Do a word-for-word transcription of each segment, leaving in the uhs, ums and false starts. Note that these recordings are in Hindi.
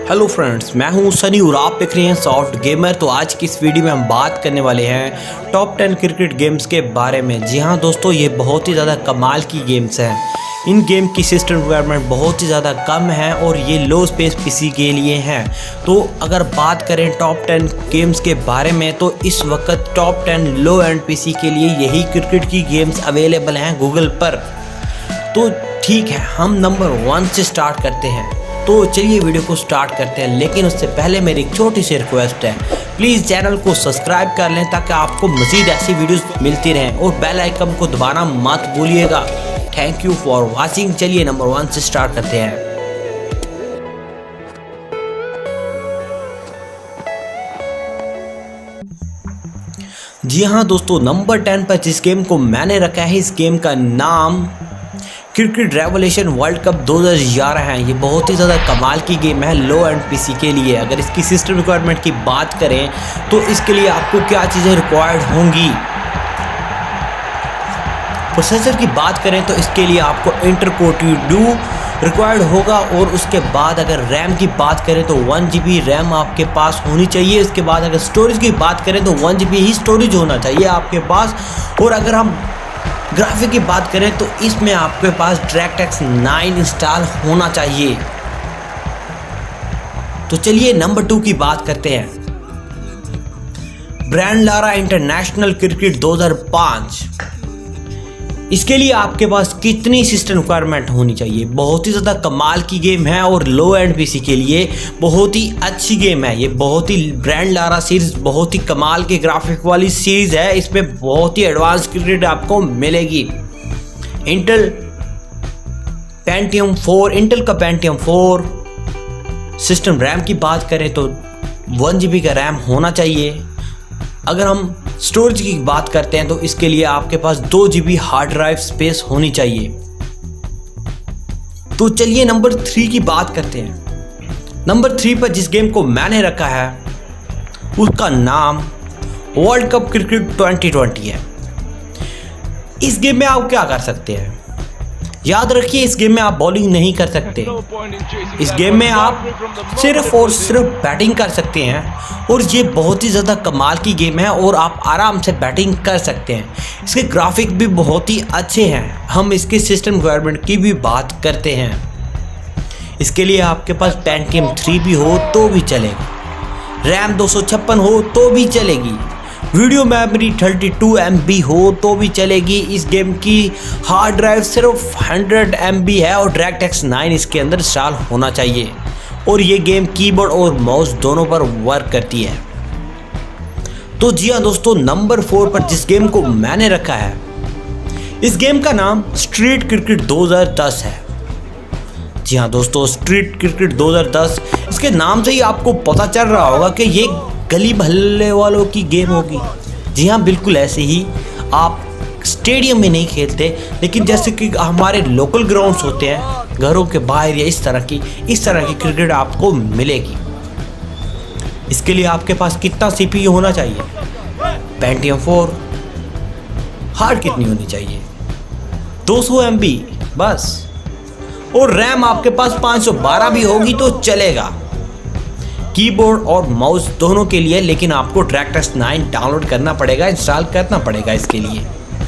हेलो फ्रेंड्स, मैं हूं सनी और आप देख रहे हैं सॉफ्ट गेमर। तो आज की इस वीडियो में हम बात करने वाले हैं टॉप टेन क्रिकेट गेम्स के बारे में। जी हां दोस्तों, ये बहुत ही ज़्यादा कमाल की गेम्स हैं। इन गेम की सिस्टम रिक्वायरमेंट बहुत ही ज़्यादा कम है और ये लो स्पेस पीसी के लिए हैं। तो अगर बात करें टॉप टेन गेम्स के बारे में तो इस वक्त top ten low end PC के लिए यही क्रिकेट की गेम्स अवेलेबल हैं गूगल पर। तो ठीक है, हम नंबर वन से स्टार्ट करते हैं। तो चलिए वीडियो को स्टार्ट करते हैं, लेकिन उससे पहले मेरी एक छोटी सी रिक्वेस्ट है, प्लीज़ चैनल को सब्सक्राइब कर लें ताकि आपको मज़ीद ऐसी वीडियोस मिलती रहें और बेल आइकन को दबाना मत भूलिएगा। Thank you for watching. चलिए नंबर वन से स्टार्ट करते हैं। जी हाँ दोस्तों, नंबर टेन पर जिस गेम को मैंने रखा है, इस गेम का नाम क्रिकेट रेवोल्यूशन वर्ल्ड कप दो हज़ार ग्यारह है। ये बहुत ही ज़्यादा कमाल की गेम है लो एंड पीसी के लिए। अगर इसकी सिस्टम रिक्वायरमेंट की बात करें तो इसके लिए आपको क्या चीज़ें रिक्वायर्ड होंगी। प्रोसेसर की बात करें तो इसके लिए आपको Intel core T two required होगा और उसके बाद अगर रैम की बात करें तो वन जी बी रैम आपके पास होनी चाहिए। इसके बाद अगर स्टोरेज की बात करें तो वन जी बी ही स्टोरेज होना चाहिए आपके पास। और अगर हम ग्राफिक की बात करें तो इसमें आपके पास DirectX नाइन इंस्टॉल होना चाहिए। तो चलिए नंबर टू की बात करते हैं। ब्रांड लारा इंटरनेशनल क्रिकेट दो हज़ार पाँच। इसके लिए आपके पास कितनी सिस्टम रिक्वायरमेंट होनी चाहिए। बहुत ही ज़्यादा कमाल की गेम है और लो एंड पीसी के लिए बहुत ही अच्छी गेम है। ये बहुत ही ब्रांड लारा सीरीज बहुत ही कमाल के ग्राफिक वाली सीरीज है। इसमें बहुत ही एडवांस क्रिकेट आपको मिलेगी। इंटेल पेंटियम फोर, इंटेल का पेंटियम फोर। सिस्टम रैम की बात करें तो वन जी बी का रैम होना चाहिए। अगर हम स्टोरेज की बात करते हैं तो इसके लिए आपके पास दो G B hard drive space होनी चाहिए। तो चलिए नंबर थ्री की बात करते हैं। नंबर थ्री पर जिस गेम को मैंने रखा है उसका नाम World Cup Cricket twenty twenty है। इस गेम में आप क्या कर सकते हैं, याद रखिए, इस गेम में आप बॉलिंग नहीं कर सकते। इस गेम में आप सिर्फ और सिर्फ बैटिंग कर सकते हैं और ये बहुत ही ज़्यादा कमाल की गेम है और आप आराम से बैटिंग कर सकते हैं। इसके ग्राफिक भी बहुत ही अच्छे हैं। हम इसके सिस्टम रिक्वायरमेंट की भी बात करते हैं। इसके लिए आपके पास पेंटियम थ्री भी हो तो भी चलेगा, रैम दो सौ छप्पन हो तो भी चलेगी, video memory thirty two M B हो तो भी चलेगी। इस गेम की हार्ड ड्राइव सिर्फ हंड्रेड एम बी है और DirectX नाइन इसके अंदर इंस्टॉल होना चाहिए। और ये गेम कीबोर्ड और माउस दोनों पर वर्क करती है। तो जी हाँ दोस्तों, नंबर फोर पर जिस गेम को मैंने रखा है, इस गेम का नाम स्ट्रीट क्रिकेट दो हज़ार दस है। जी हाँ दोस्तों, स्ट्रीट क्रिकेट दो हज़ार दस, इसके नाम से ही आपको पता चल रहा होगा कि ये गली भल्ले वालों की गेम होगी। जी हाँ, बिल्कुल ऐसे ही। आप स्टेडियम में नहीं खेलते, लेकिन जैसे कि हमारे लोकल ग्राउंड्स होते हैं घरों के बाहर, या इस तरह की इस तरह की क्रिकेट आपको मिलेगी। इसके लिए आपके पास कितना सीपीयू होना चाहिए, पेंटियम फोर। हार्ड कितनी होनी चाहिए, दो सौ एम बी बस। और रैम आपके पास पाँच सौ बारह भी होगी तो चलेगा। कीबोर्ड और माउस दोनों के लिए, लेकिन आपको DirectX नाइन डाउनलोड करना पड़ेगा, इंस्टॉल करना पड़ेगा इसके लिए।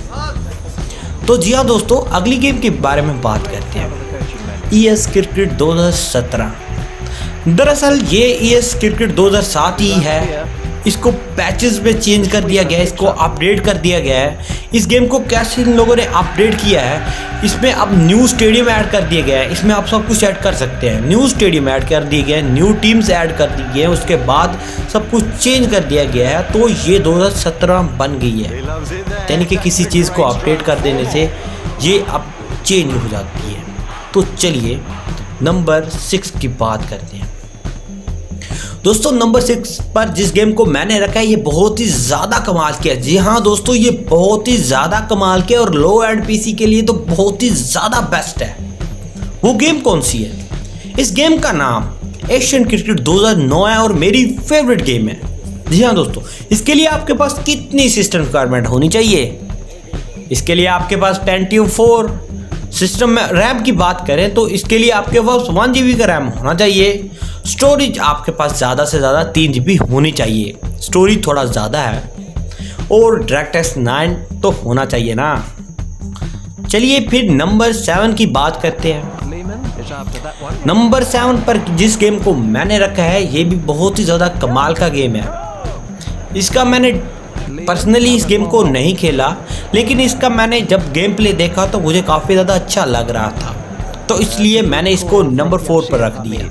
तो जी हाँ दोस्तों, अगली गेम के बारे में बात करते हैं। ई एस क्रिकेट दो हज़ार सत्रह। दरअसल ये ई एस क्रिकेट दो हज़ार सात ही है। इसको पैचेस में चेंज कर दिया गया है, इसको अपडेट कर दिया गया है। इस गेम को कैसे इन लोगों ने अपडेट किया है, इसमें अब न्यू स्टेडियम ऐड कर दिया गया है। इसमें आप सब कुछ ऐड कर सकते हैं। न्यू स्टेडियम ऐड कर दिए गए हैं, न्यू टीम्स ऐड कर दी गई हैं, उसके बाद सब कुछ चेंज कर दिया गया है। तो ये दो हज़ार सत्रह बन गई है, यानी कि किसी चीज़ को अपडेट कर देने से ये अब चेंज हो जाती है। तो चलिए नंबर सिक्स की बात करते हैं। दोस्तों, नंबर सिक्स पर जिस गेम को मैंने रखा है ये बहुत ही ज़्यादा कमाल किया। जी हाँ दोस्तों, ये बहुत ही ज़्यादा कमाल किया और लो एंड पीसी के लिए तो बहुत ही ज़्यादा बेस्ट है। वो गेम कौन सी है? इस गेम का नाम एशियन क्रिकेट दो हज़ार नौ है और मेरी फेवरेट गेम है। जी हाँ दोस्तों, इसके लिए आपके पास कितनी सिस्टम रिक्वायरमेंट होनी चाहिए? इसके लिए आपके पास पेंटियम फोर, सिस्टम में रैम की बात करें तो इसके लिए आपके पास वन जी बी का रैम होना चाहिए। स्टोरेज आपके पास ज़्यादा से ज़्यादा तीन जी बी होनी चाहिए, स्टोरेज थोड़ा ज़्यादा है। और डायरेक्टक्स नाइन तो होना चाहिए ना। चलिए फिर नंबर सेवन की बात करते हैं। नंबर सेवन पर जिस गेम को मैंने रखा है ये भी बहुत ही ज़्यादा कमाल का गेम है। इसका मैंने पर्सनली इस गेम को नहीं खेला, लेकिन इसका मैंने जब गेम प्ले देखा तो मुझे काफ़ी ज़्यादा अच्छा लग रहा था, तो इसलिए मैंने इसको नंबर फोर पर रख दिया।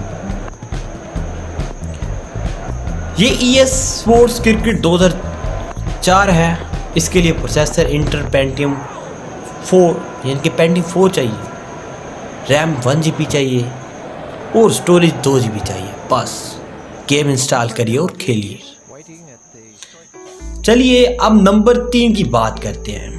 ये ई एस स्पोर्ट्स क्रिकेट दो हज़ार चार है। इसके लिए प्रोसेसर इंटेल पेंटियम फोर यानी कि पेंटियम फोर चाहिए, रैम वन जी बी चाहिए और स्टोरेज दो जी बी चाहिए। बस गेम इंस्टॉल करिए और खेलिए। चलिए अब नंबर तीन की बात करते हैं।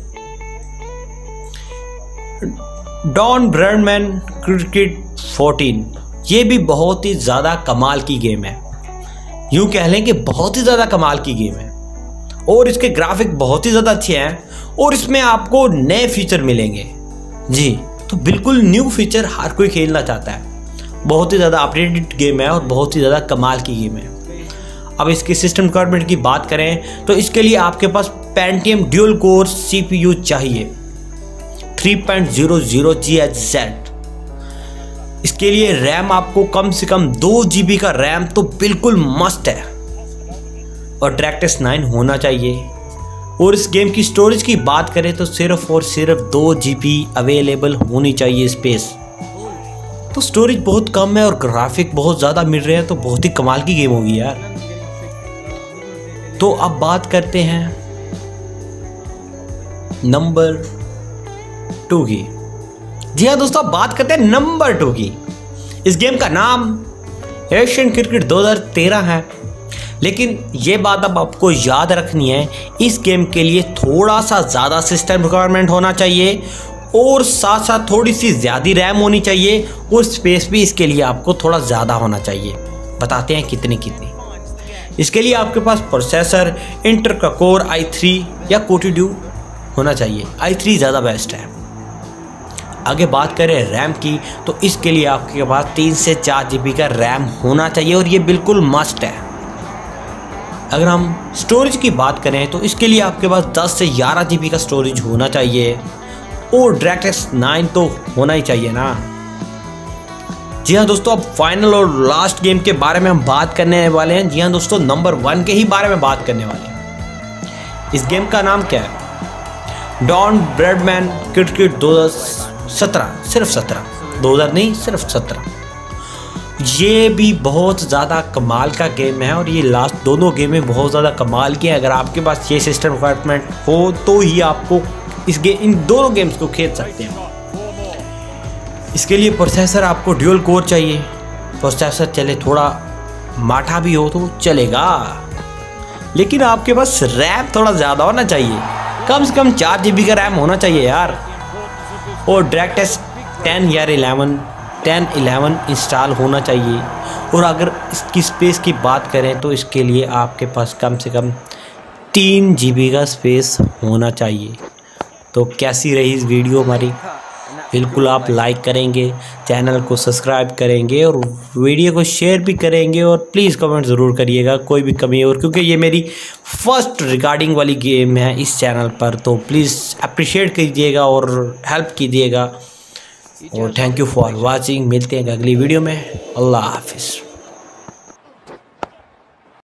डॉन ब्रैडमैन क्रिकेट फोर्टीन, ये भी बहुत ही ज़्यादा कमाल की गेम है। यूँ कह लें कि बहुत ही ज़्यादा कमाल की गेम है और इसके ग्राफिक बहुत ही ज़्यादा अच्छे हैं और इसमें आपको नए फीचर मिलेंगे। जी तो बिल्कुल न्यू फीचर हर कोई खेलना चाहता है। बहुत ही ज़्यादा अपडेटेड गेम है और बहुत ही ज़्यादा कमाल की गेम है। अब इसकी सिस्टम रिक्वायरमेंट की बात करें तो इसके लिए आपके पास पेंटियम ड्यूल कोर सीपीयू चाहिए three point zero zero G H Z. इसके लिए रैम आपको कम से कम दो जी बी का रैम तो बिल्कुल मस्त है और डायरेक्टक्स नाइन होना चाहिए। और इस गेम की स्टोरेज की बात करें तो सिर्फ और सिर्फ दो जी बी अवेलेबल होनी चाहिए स्पेस। तो स्टोरेज बहुत कम है और ग्राफिक बहुत ज़्यादा मिल रहे हैं, तो बहुत ही कमाल की गेम होगी यार। तो अब बात करते हैं नंबर टू की। जी हाँ दोस्तों, बात करते हैं नंबर टू की। इस गेम का नाम एशियन क्रिकेट दो हज़ार तेरह है, लेकिन ये बात अब आपको याद रखनी है, इस गेम के लिए थोड़ा सा ज़्यादा सिस्टम रिक्वायरमेंट होना चाहिए और साथ साथ थोड़ी सी ज़्यादा रैम होनी चाहिए और स्पेस भी इसके लिए आपको थोड़ा ज़्यादा होना चाहिए। बताते हैं कितनी कितनी। इसके लिए आपके पास प्रोसेसर इंटेल का कोर आई थ्री या कोटिड्यू होना चाहिए। आई थ्री ज़्यादा बेस्ट है। आगे बात करें रैम की तो इसके लिए आपके पास तीन से चार जी बी का रैम होना चाहिए और ये बिल्कुल मस्ट है। अगर हम स्टोरेज की बात करें तो इसके लिए आपके पास दस से ग्यारह जी बी का स्टोरेज होना चाहिए और डायरेक्टक्स नाइन तो होना ही चाहिए ना। जी हाँ दोस्तों, अब फाइनल और लास्ट गेम के बारे में हम बात करने वाले हैं। जी हाँ दोस्तों, नंबर वन के ही बारे में बात करने वाले हैं। इस गेम का नाम क्या है? डॉन ब्रैडमैन क्रिकेट दो हज़ार सत्रह, सिर्फ सत्रह, दो हज़ार नहीं सिर्फ सत्रह। ये भी बहुत ज़्यादा कमाल का गेम है और ये लास्ट दोनों गेमें बहुत ज़्यादा कमाल की हैं। अगर आपके पास ये सिस्टम रिक्वायरमेंट हो तो ही आपको इस गेम इन दोनों गेम्स को खेल सकते हैं। इसके लिए प्रोसेसर आपको ड्यूल कोर चाहिए। प्रोसेसर चले थोड़ा माठा भी हो तो चलेगा, लेकिन आपके पास रैम थोड़ा ज़्यादा होना चाहिए। कम से कम चार जी बी का रैम होना चाहिए यार। और डायरेक्टक्स टेन या इलेवन टेन इलेवन इंस्टॉल होना चाहिए। और अगर इसकी स्पेस की बात करें तो इसके लिए आपके पास कम से कम तीन जी बी का स्पेस होना चाहिए। तो कैसी रही इस वीडियो हमारी? बिल्कुल आप लाइक करेंगे, चैनल को सब्सक्राइब करेंगे और वीडियो को शेयर भी करेंगे और प्लीज़ कमेंट ज़रूर करिएगा कोई भी कमी हो, क्योंकि ये मेरी फर्स्ट रिकॉर्डिंग वाली गेम है इस चैनल पर। तो प्लीज़ अप्रिशिएट कीजिएगा और हेल्प कीजिएगा। और थैंक यू फॉर वाचिंग। मिलते हैं अगली वीडियो में। अल्लाह हाफिज़।